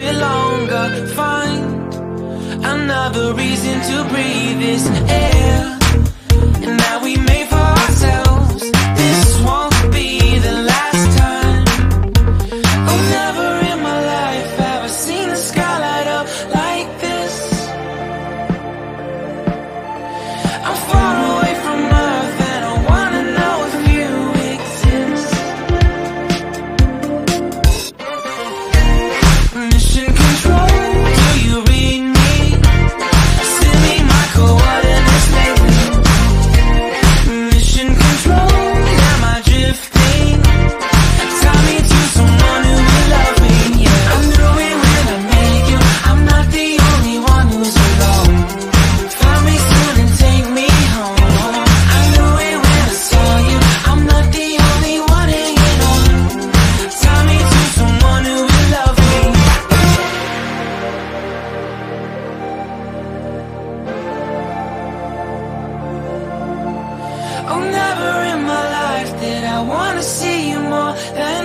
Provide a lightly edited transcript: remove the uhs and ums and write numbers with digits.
longer find another reason to breathe this air, and now we made for ourselves. This won't be the last time. Oh, never in my life have I seen the sky light up like this. I'm far away from Earth and I wanna know if you exist. Mission control, do you read me? Send me my coordinates lately. Mission control, am I drifting? Tie me to someone who will love me, yeah. I knew it when I met you, I'm not the only one who's alone. Find me soon and take me home. I knew it when I saw you, I'm not the only one hanging on. Tie me to someone who will love me. Oh, never in my life did I wanna see you more than